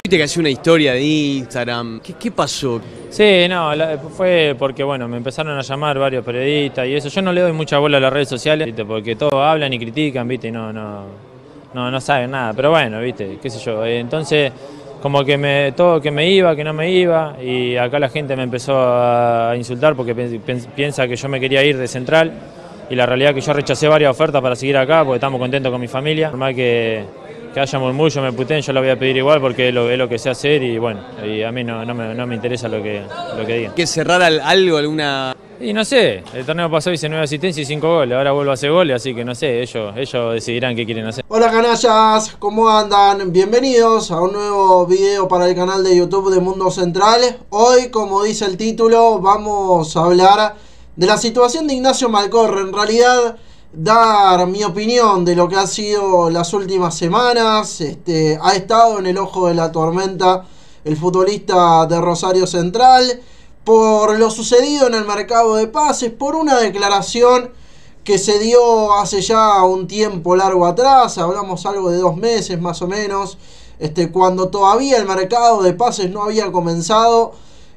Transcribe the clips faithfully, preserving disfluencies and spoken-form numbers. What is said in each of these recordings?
Viste que hacía una historia de Instagram. ¿Qué, qué pasó? Sí, no, la, fue porque bueno, me empezaron a llamar varios periodistas y eso. Yo no le doy mucha bola a las redes sociales, ¿viste? Porque todos hablan y critican, ¿viste? Y no, no, no, no saben nada. Pero bueno, ¿viste? Qué sé yo. Entonces, como que me, todo que me iba, que no me iba, y acá la gente me empezó a insultar porque piensa que yo me quería ir de Central, y la realidad es que yo rechacé varias ofertas para seguir acá porque estamos contentos con mi familia. Normal que, que haya murmullo, me puteen, yo lo voy a pedir igual porque es lo, es lo que sé hacer y bueno, y a mí no, no, me, no me interesa lo que, lo que digan. ¿Que cerrar algo, alguna...? Y no sé, el torneo pasado hice nueve asistencias y cinco goles, ahora vuelvo a hacer goles, así que no sé, ellos, ellos decidirán qué quieren hacer. Hola canallas, ¿cómo andan? Bienvenidos a un nuevo video para el canal de YouTube de Mundo Central. Hoy, como dice el título, vamos a hablar de la situación de Ignacio Malcorra. En realidad, dar mi opinión de lo que ha sido las últimas semanas. Este, ha estado en el ojo de la tormenta el futbolista de Rosario Central por lo sucedido en el mercado de pases, por una declaración que se dio hace ya un tiempo largo atrás, hablamos algo de dos meses más o menos, este, cuando todavía el mercado de pases no había comenzado,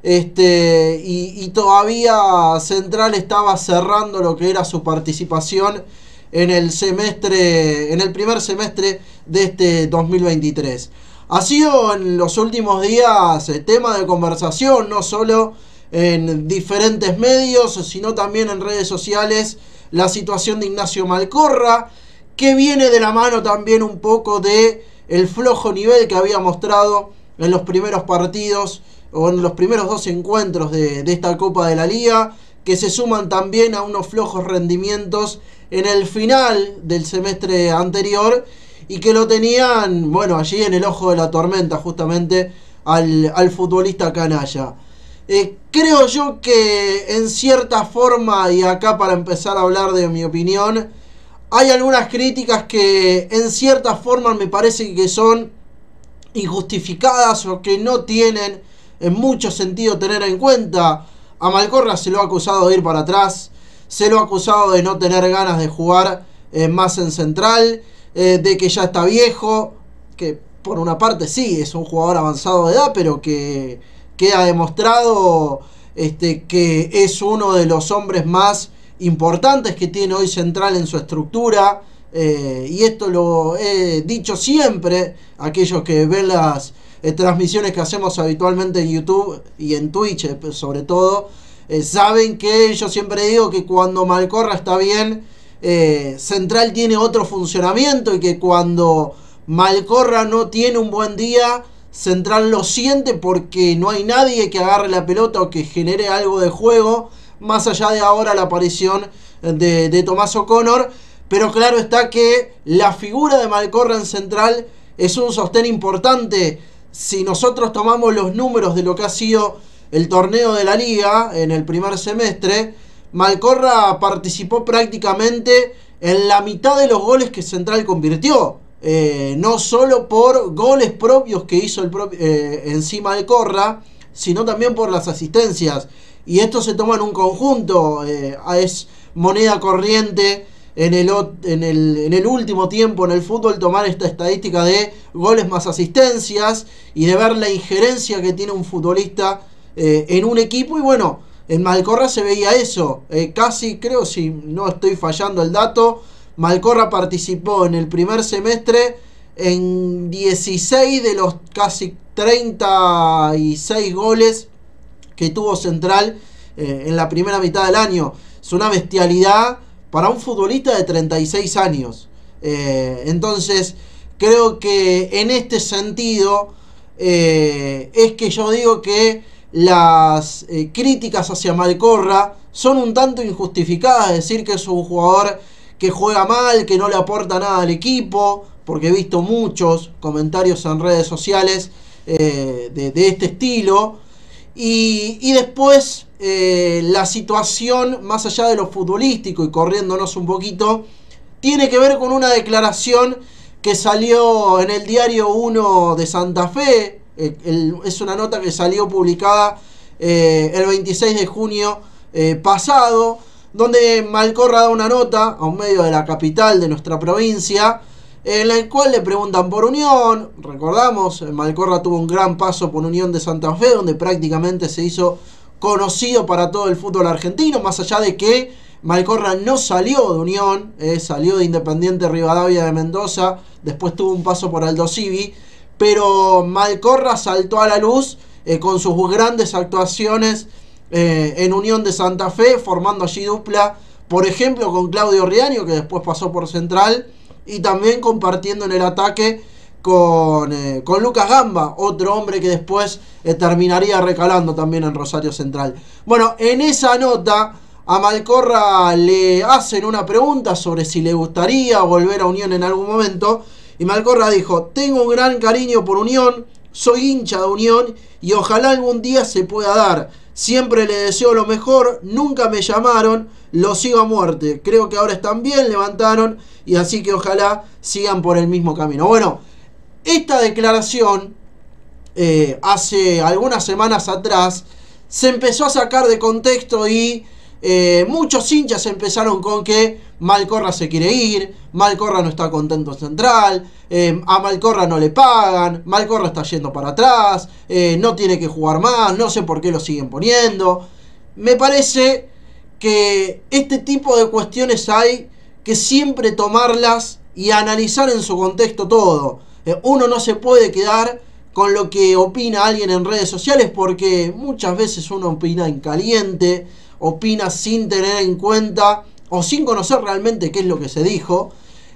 este, y, y todavía Central estaba cerrando lo que era su participación en el semestre, en el primer semestre de este dos mil veintitrés. Ha sido en los últimos días eh, tema de conversación, no solo en diferentes medios, sino también en redes sociales, la situación de Ignacio Malcorra, que viene de la mano también un poco de el flojo nivel que había mostrado en los primeros partidos o en los primeros dos encuentros de, de esta Copa de la Liga, que se suman también a unos flojos rendimientos en el final del semestre anterior y que lo tenían, bueno, allí en el ojo de la tormenta justamente al, al futbolista canalla. Eh, creo yo que en cierta forma, y acá para empezar a hablar de mi opinión, hay algunas críticas que en cierta forma me parece que son injustificadas o que no tienen en mucho sentido tener en cuenta. A Malcorra se lo ha acusado de ir para atrás, se lo ha acusado de no tener ganas de jugar eh, más en Central, eh, de que ya está viejo, que por una parte sí, es un jugador avanzado de edad, pero que... que ha demostrado este, que es uno de los hombres más importantes que tiene hoy Central en su estructura, eh, y esto lo he dicho siempre, aquellos que ven las eh, transmisiones que hacemos habitualmente en YouTube y en Twitch eh, sobre todo, eh, saben que yo siempre digo que cuando Malcorra está bien, eh, Central tiene otro funcionamiento, y que cuando Malcorra no tiene un buen día, Central lo siente porque no hay nadie que agarre la pelota o que genere algo de juego, más allá de ahora la aparición de, de Tomás O'Connor. Pero claro está que la figura de Malcorra en Central es un sostén importante. Si nosotros tomamos los números de lo que ha sido el torneo de la Liga en el primer semestre, Malcorra participó prácticamente en la mitad de los goles que Central convirtió. Eh, no solo por goles propios que hizo el propio, eh, encima de Corra, sino también por las asistencias, y esto se toma en un conjunto. eh, es moneda corriente en el, en, el, en el último tiempo en el fútbol tomar esta estadística de goles más asistencias y de ver la injerencia que tiene un futbolista eh, en un equipo. Y bueno, en Malcorra se veía eso, eh, casi, creo, si no estoy fallando el dato, Malcorra participó en el primer semestre en dieciséis de los casi treinta y seis goles que tuvo Central eh, en la primera mitad del año. Es una bestialidad para un futbolista de treinta y seis años. Eh, entonces, creo que en este sentido eh, es que yo digo que las eh, críticas hacia Malcorra son un tanto injustificadas. Decir que es un jugador que juega mal, que no le aporta nada al equipo, porque he visto muchos comentarios en redes sociales eh, de, de este estilo. Y, y después eh, la situación, más allá de lo futbolístico y corriéndonos un poquito, tiene que ver con una declaración que salió en el diario uno de Santa Fe. Eh, el, es una nota que salió publicada eh, el veintiséis de junio eh, pasado, donde Malcorra da una nota a un medio de la capital de nuestra provincia, en el cual le preguntan por Unión. Recordamos, Malcorra tuvo un gran paso por Unión de Santa Fe, donde prácticamente se hizo conocido para todo el fútbol argentino, más allá de que Malcorra no salió de Unión, eh, salió de Independiente Rivadavia de Mendoza, después tuvo un paso por Aldo Civi, pero Malcorra saltó a la luz eh, con sus grandes actuaciones eh, en Unión de Santa Fe, formando allí dupla, por ejemplo, con Claudio Riaño, que después pasó por Central, y también compartiendo en el ataque con, eh, con Lucas Gamba, otro hombre que después eh, terminaría recalando también en Rosario Central. Bueno, en esa nota a Malcorra le hacen una pregunta sobre si le gustaría volver a Unión en algún momento, y Malcorra dijo: tengo un gran cariño por Unión, soy hincha de Unión y ojalá algún día se pueda dar. Siempre le deseo lo mejor, nunca me llamaron, lo sigo a muerte. Creo que ahora están bien, levantaron, y así que ojalá sigan por el mismo camino. Bueno, esta declaración eh, hace algunas semanas atrás se empezó a sacar de contexto y eh, muchos hinchas empezaron con que Malcorra se quiere ir, Malcorra no está contento en Central, eh, a Malcorra no le pagan, Malcorra está yendo para atrás, eh, no tiene que jugar más, no sé por qué lo siguen poniendo. Me parece que este tipo de cuestiones hay que siempre tomarlas y analizar en su contexto todo. Eh, uno no se puede quedar con lo que opina alguien en redes sociales, porque muchas veces uno opina en caliente, opina sin tener en cuenta o sin conocer realmente qué es lo que se dijo,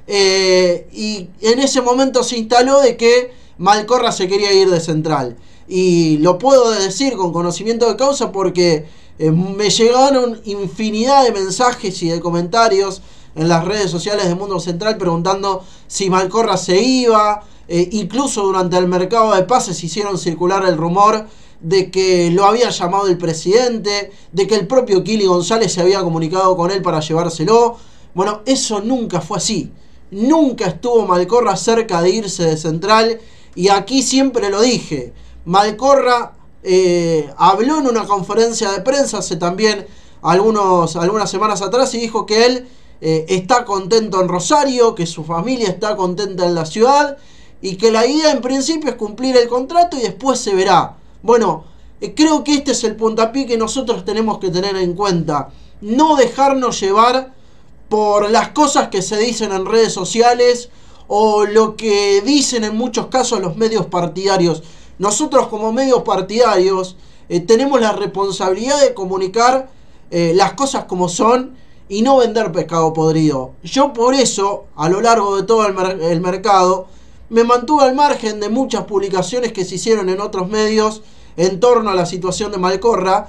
eh, y en ese momento se instaló de que Malcorra se quería ir de Central, y lo puedo decir con conocimiento de causa porque eh, me llegaron infinidad de mensajes y de comentarios en las redes sociales de Mundo Central preguntando si Malcorra se iba. Eh, incluso durante el mercado de pases hicieron circular el rumor de que lo había llamado el presidente, de que el propio Kili González se había comunicado con él para llevárselo. Bueno, eso nunca fue así. Nunca estuvo Malcorra cerca de irse de Central, y aquí siempre lo dije. Malcorra eh, habló en una conferencia de prensa hace también algunos, algunas semanas atrás y dijo que él eh, está contento en Rosario, que su familia está contenta en la ciudad, y que la idea en principio es cumplir el contrato y después se verá. Bueno, eh, creo que este es el puntapié que nosotros tenemos que tener en cuenta. No dejarnos llevar por las cosas que se dicen en redes sociales o lo que dicen en muchos casos los medios partidarios. Nosotros como medios partidarios eh, tenemos la responsabilidad de comunicar eh, las cosas como son y no vender pescado podrido. Yo por eso, a lo largo de todo el, mer el mercado, me mantuve al margen de muchas publicaciones que se hicieron en otros medios en torno a la situación de Malcorra,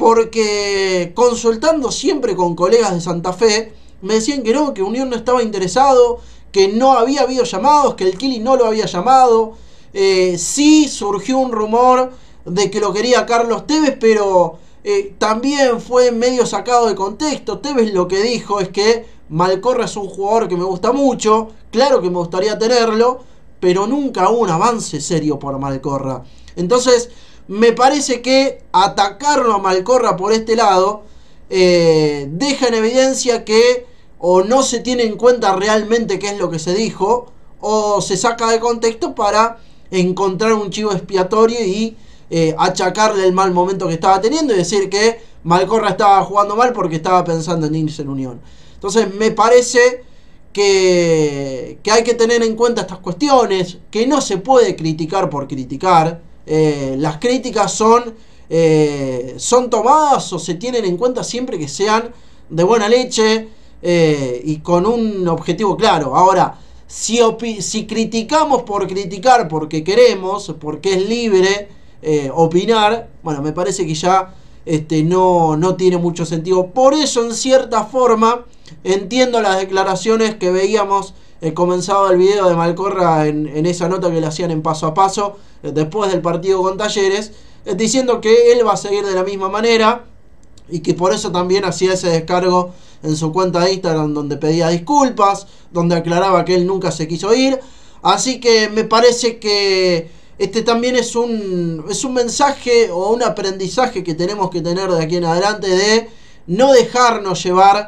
porque consultando siempre con colegas de Santa Fe, me decían que no, que Unión no estaba interesado, que no había habido llamados, que el Kili no lo había llamado. Eh, sí surgió un rumor de que lo quería Carlos Tevez, pero eh, también fue medio sacado de contexto. Tevez lo que dijo es que Malcorra es un jugador que me gusta mucho, claro que me gustaría tenerlo, pero nunca hubo un avance serio por Malcorra. Entonces, me parece que atacarlo a Malcorra por este lado eh, deja en evidencia que o no se tiene en cuenta realmente qué es lo que se dijo, o se saca de contexto para encontrar un chivo expiatorio y eh, achacarle el mal momento que estaba teniendo y decir que Malcorra estaba jugando mal porque estaba pensando en irse en Unión. Entonces, me parece Que, que hay que tener en cuenta estas cuestiones, que no se puede criticar por criticar. Eh, las críticas son, eh, son tomadas o se tienen en cuenta siempre que sean de buena leche eh, y con un objetivo claro. Ahora, si, si criticamos por criticar porque queremos, porque es libre eh, opinar, bueno, me parece que ya este, no, no tiene mucho sentido. Por eso, en cierta forma, entiendo las declaraciones que veíamos eh, comenzado el video de Malcorra en, en esa nota que le hacían en Paso a Paso eh, después del partido con Talleres, eh, diciendo que él va a seguir de la misma manera y que por eso también hacía ese descargo en su cuenta de Instagram donde pedía disculpas, donde aclaraba que él nunca se quiso ir. Así que me parece que este también es un, es un mensaje o un aprendizaje que tenemos que tener de aquí en adelante, de no dejarnos llevar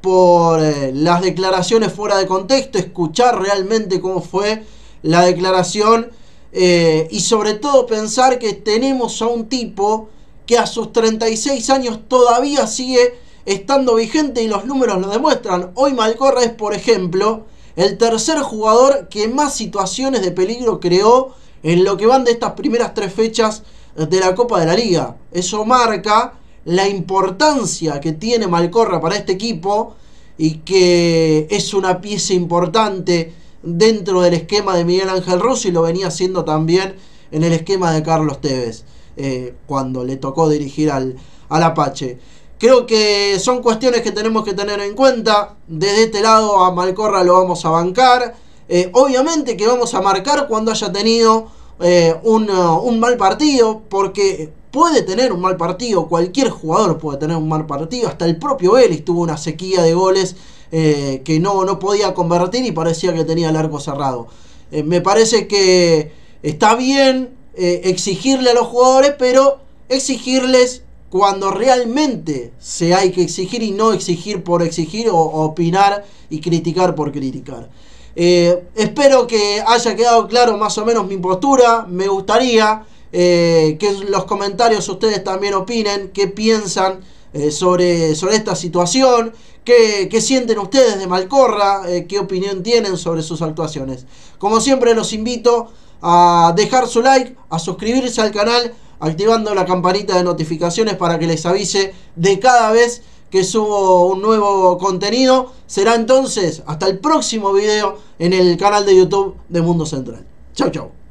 por eh, las declaraciones fuera de contexto, escuchar realmente cómo fue la declaración eh, y sobre todo pensar que tenemos a un tipo que a sus treinta y seis años todavía sigue estando vigente y los números lo demuestran. Hoy Malcorra es, por ejemplo, el tercer jugador que más situaciones de peligro creó en lo que van de estas primeras tres fechas de la Copa de la Liga. Eso marca la importancia que tiene Malcorra para este equipo y que es una pieza importante dentro del esquema de Miguel Ángel Russo, y lo venía haciendo también en el esquema de Carlos Tevez eh, cuando le tocó dirigir al, al Apache. Creo que son cuestiones que tenemos que tener en cuenta. Desde este lado a Malcorra lo vamos a bancar. Eh, obviamente que vamos a marcar cuando haya tenido eh, un, uh, un mal partido, porque puede tener un mal partido, cualquier jugador puede tener un mal partido, hasta el propio Vélez tuvo una sequía de goles eh, que no, no podía convertir y parecía que tenía el arco cerrado. Eh, me parece que está bien eh, exigirle a los jugadores, pero exigirles cuando realmente se hay que exigir y no exigir por exigir o, o opinar y criticar por criticar. Eh, espero que haya quedado claro más o menos mi postura. Me gustaría eh, que en los comentarios ustedes también opinen qué piensan eh, sobre, sobre esta situación, qué, qué sienten ustedes de Malcorra, eh, qué opinión tienen sobre sus actuaciones. Como siempre los invito a dejar su like, a suscribirse al canal, activando la campanita de notificaciones para que les avise de cada vez que subo un nuevo contenido. Será entonces hasta el próximo video en el canal de YouTube de Mundo Central. Chau, chau.